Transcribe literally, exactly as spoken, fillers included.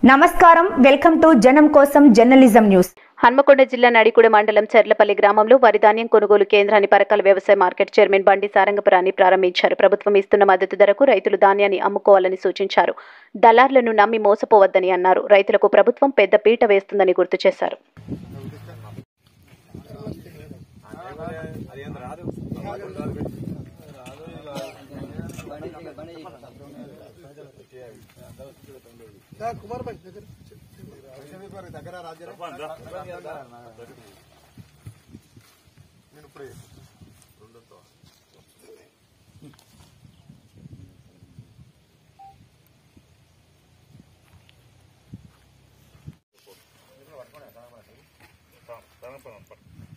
నమస్కారం welcome to జనం కోసం జర్నలిజం న్యూస్. హన్మకొండ జిల్లా నడికుడ మండలం చర్లపల్లి గ్రామంలో వరి ధాన్యం కొనుగోలు కేంద్రాన్ని పరకాల వ్యవసాయ మార్కెట్ చైర్మన్ బండి సారంగపురాన్ని ప్రారంభించారు. ప్రభుత్వం ఇస్తున్న మద్దతు ధరకు రైతులు ధాన్యాన్ని అమ్ముకోవాలని సూచించారు. దళార్లను నమ్మి మోసపోవద్దని అన్నారు. రైతులకు ప్రభుత్వం పెద్ద పీట వేస్తుందని గుర్తు చేశారు. కుమార్ భాయ్ దగ్గర దగ్గర రాజ్య నేను ఇప్పుడు రెండుతో పట్టుకోండి